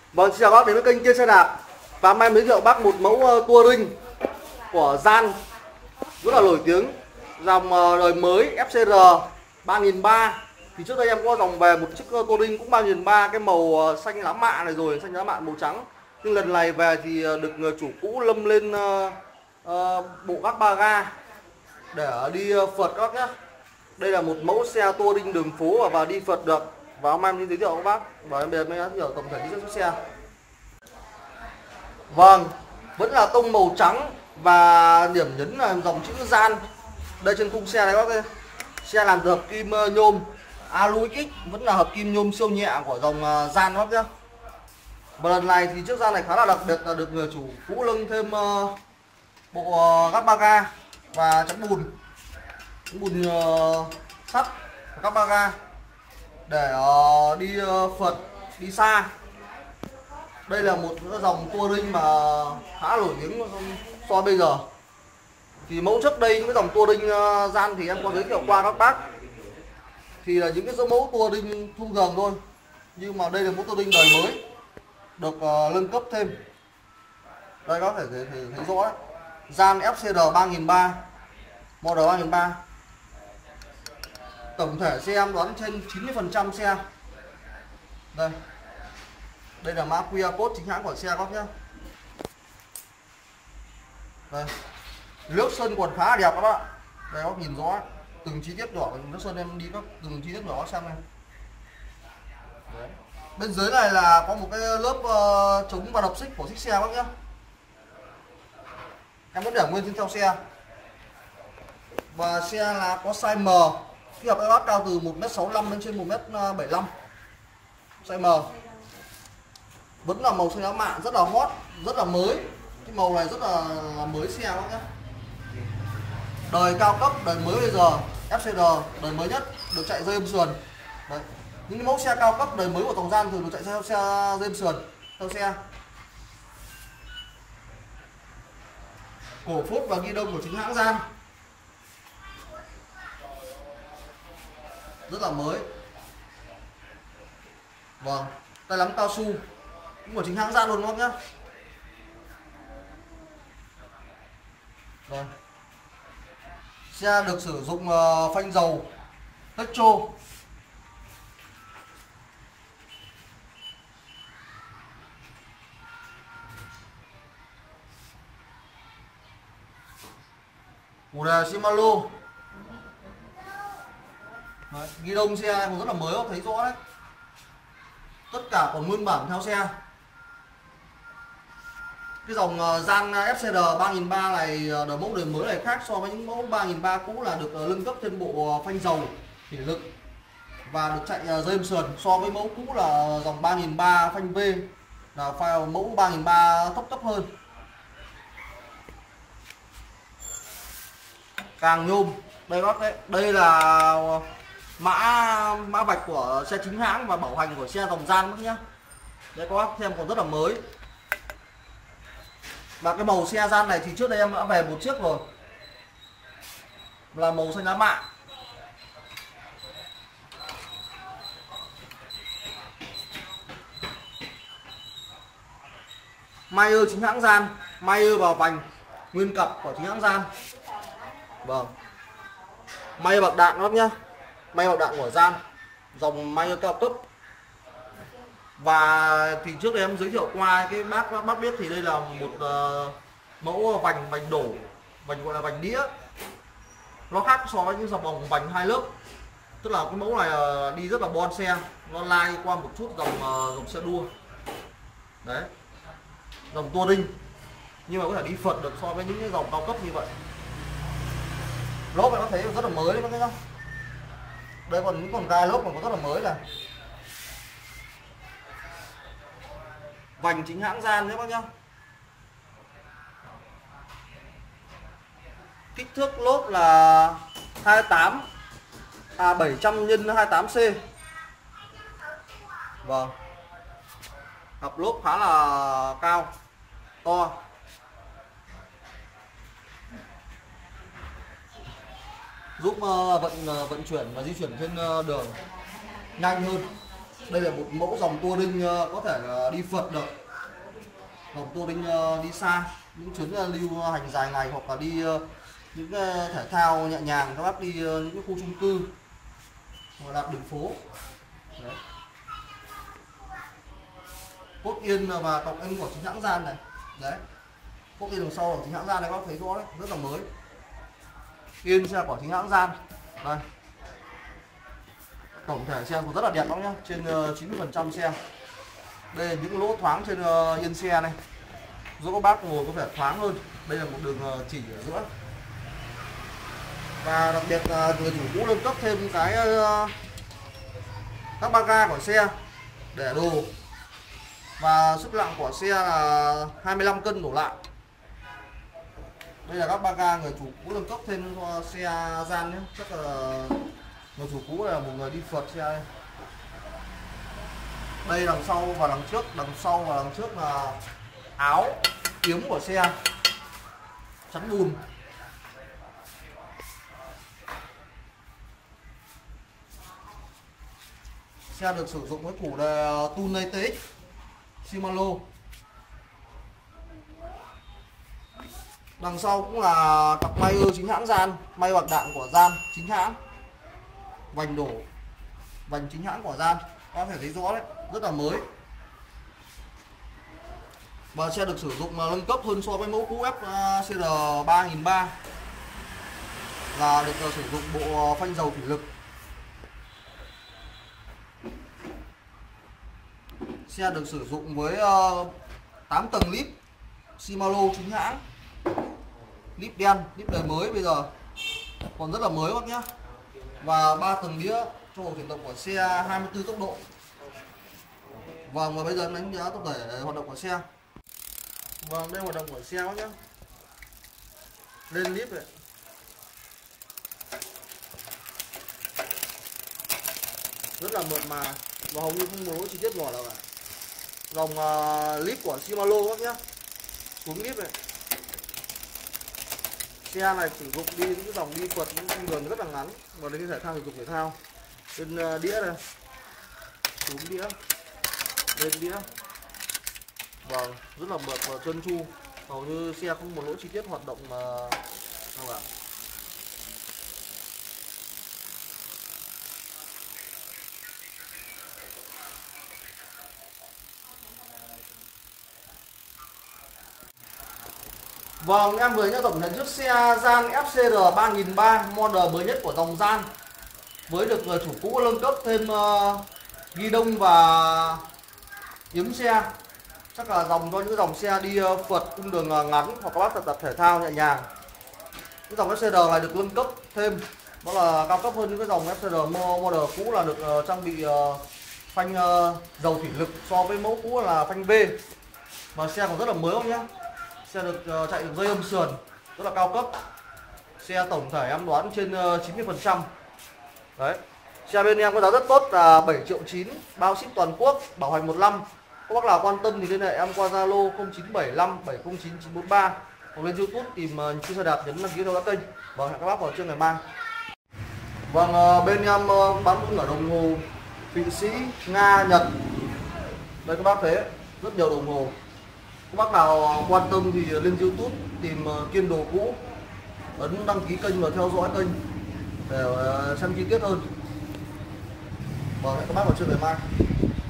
Vâng, xin chào bác đến với kênh Kia Xe Đạp. Và hôm nay em giới thiệu bác một mẫu touring của Gian rất là nổi tiếng, dòng đời mới FCR 3300. Thì trước đây em có dòng về một chiếc touring cũng 3300, cái màu xanh lá mạ này rồi, xanh lá mạ màu trắng. Nhưng lần này về thì được người chủ cũ lâm lên bộ các ba ga để đi phượt các nhé. Đây là một mẫu xe touring đường phố và đi phượt được. Và hôm nay em giới thiệu các bác, và em bây giờ mới giới thiệu tổng thể chi tiết chiếc xe. Vâng, vẫn là tông màu trắng và điểm nhấn là dòng chữ Gian. Đây trên khung xe này các bác ơi. Xe làm từ hợp kim nhôm Alu XX, vẫn là hợp kim nhôm siêu nhẹ của dòng Gian các bác nhé. Và lần này thì chiếc Gian này khá là đặc biệt là được người chủ cũ lưng thêm bộ gắp ba ga và chắn bùn sắt các ba ga để đi phượt, đi xa. Đây là một dòng touring mà khá nổi tiếng so bây giờ. Thì mẫu trước đây những cái dòng touring Gian thì em có giới thiệu qua các bác, thì là những cái mẫu touring thông thường thôi. Nhưng mà đây là mẫu touring đời mới, được nâng cấp thêm. Đây có thể thấy rõ đấy. Gian FCR 3300, model 3300. Tổng thể xe em đoán trên 90% xe. Đây là mã QR code chính hãng của xe các nhé. Đây, nước sơn còn khá là đẹp các bạn. Đây các nhìn rõ từng chi tiết nhỏ của nước sơn, em đi các từng chi tiết nhỏ xem này. Đấy. Bên dưới này là có một cái lớp chống va đập xích của chiếc xe các nhé. Em vẫn để nguyên trên theo xe. Và xe là có size M, khi hợp bác cao từ 1m65 đến trên 1m75, size M. Vẫn là màu xanh lá mạ, rất là hot, rất là mới. Cái màu này rất là mới xe các nhé. Đời cao cấp, đời mới bây giờ, FCR đời mới nhất, được chạy dây êm sườn. Đấy. Những mẫu xe cao cấp đời mới của dòng Gian thường được chạy theo xe dây êm sườn, theo xe. Cổ phốt và ghi đông của chính hãng Gian, rất là mới. Vâng, tay lắm cao su cũng của chính hãng Gian luôn các nhé. Vâng. Xe được sử dụng phanh dầu Petro. Củ đề Shimano. Đấy, ghi đông xe này cũng rất là mới, thấy rõ đấy. Tất cả còn nguyên bản theo xe. Cái dòng Gian FCR 3300 này, đời mẫu đời mới này khác so với những mẫu 3300 cũ là được nâng cấp thêm bộ phanh dầu thủy lực và được chạy dây êm sườn. So với mẫu cũ là dòng 3300 phanh V, là mẫu 3300 thấp hơn. Càng nhôm. Đây bác đấy, đây là mã vạch của xe chính hãng và bảo hành của xe dòng Gian bác nhé. Đấy các bác thêm còn rất là mới. Và cái màu xe Gian này thì trước đây em đã về một chiếc rồi, là màu xanh lá mạ. Mayer chính hãng Gian, Mayer vào vành nguyên cặp của chính hãng Gian. Vâng, Mayer bạc đạn các nhá, Mayer bạc đạn của Gian, dòng Mayer cao cấp. Và thì trước đây em giới thiệu qua cái bác biết thì đây là một mẫu vành đổ, vành gọi là vành đĩa. Nó khác so với những dòng vành hai lớp, tức là cái mẫu này đi rất là bon xe, nó lai qua một chút dòng xe đua. Đấy, dòng touring nhưng mà có thể đi phượt được so với những cái dòng cao cấp như vậy. Lốp này nó thấy rất là mới đấy các nhá. Đây còn những con gai lốp còn rất là mới này. Vành chính hãng Gian đấy bác nhá. Kích thước lốp là 700 x 28C. Vâng, cặp lốp khá là cao, to. Giúp vận chuyển và di chuyển trên đường nhanh hơn. Đây là một mẫu dòng tua đinh có thể là đi phượt được, dòng tua đinh đi xa, những chuyến lưu hành dài ngày, hoặc là đi những thể thao nhẹ nhàng, các bác đi những cái khu chung cư hoặc là đường phố. Đấy. Cốt yên và cọc anh của chính hãng Gian này. Đấy, cốt yên đằng sau của chính hãng Gian này các bác thấy rõ đấy, rất là mới. Yên xe của chính hãng Gian. Đây, tổng thể xe cũng rất là đẹp lắm nhá, trên 90% xe. Đây là những lỗ thoáng trên yên xe này, giúp các bác ngồi có vẻ thoáng hơn. Đây là một đường chỉ ở giữa. Và đặc biệt là người chủ cũ nâng cấp thêm cái các ba ga của xe để đồ, và sức nặng của xe là 25 cân đổ lại. Đây là các ba ga người chủ cũ nâng cấp thêm cho xe Gian nhé. Chắc là người chủ cũ là một người đi phượt xe đây. Đây đằng sau và đằng trước, đằng sau và đằng trước là áo kiếm của xe chắn bùn. Xe được sử dụng với củ đề Tunei TX Shimano. Đằng sau cũng là cặp may chính hãng Gian, may bạc đạn của Gian chính hãng, vành đổ, vành chính hãng của Gian, có thể thấy rõ đấy, rất là mới. Và xe được sử dụng nâng cấp hơn so với mẫu cũ FCR 3003, là được sử dụng bộ phanh dầu thủy lực. Xe được sử dụng với 8 tầng lip Shimano chính hãng, lip đen, lip đời mới bây giờ còn rất là mới các nhá. Và 3 tầng đĩa cho bộ chuyển động của xe 24 tốc độ. Vâng, và bây giờ em đánh giá tổng thể hoạt động của xe. Vâng, đây hoạt động của xe các nhá. Lên lip này, rất là mượt mà và hầu như không có lỗi chi tiết nhỏ nào cả. Dòng lip của Shimano các nhá. Xuống lip này, xe này sử dụng đi những dòng đi phượt, những cung đường rất là ngắn và đến thể thao, thể dục thể thao. Trên đĩa này, xuống đĩa, lên đĩa. Vâng, rất là mượt và trơn tru, hầu như xe không một lỗi chi tiết hoạt động nào cả. Vâng, em vừa nhớ tổng thể chiếc xe Gian FCR 3003 model mới nhất của dòng Gian, với được chủ cũ nâng cấp thêm ghi đông và yếm xe. Chắc là dòng cho những dòng xe đi phượt cung đường ngắn hoặc các bác tập thể thao nhẹ nhàng. Cái dòng FCR này được nâng cấp thêm, đó là cao cấp hơn những cái dòng FCR model cũ, là được trang bị phanh dầu thủy lực, so với mẫu cũ là phanh V. Và xe còn rất là mới không nhá. Xe được chạy được dây âm sườn, rất là cao cấp. Xe tổng thể em đoán trên 90%. Đấy. Xe bên em có giá rất tốt là 7,9 triệu, bao ship toàn quốc, bảo hành 1 năm. Các bác nào quan tâm thì liên hệ em qua Zalo 0975 709 943, hoặc lên YouTube tìm Chuyên Xe Đạp, nhấn đăng ký theo các kênh. Và hẹn các bác vào trưa ngày mai. Vâng, bên em bán cũng ở đồng hồ Thụy Sĩ, Nga, Nhật. Đây các bác thấy rất nhiều đồng hồ. Các bác nào quan tâm thì lên YouTube tìm Kiên Đồ Cũ, ấn đăng ký kênh và theo dõi kênh để xem chi tiết hơn. Và hẹn các bác vào trưa ngày mai.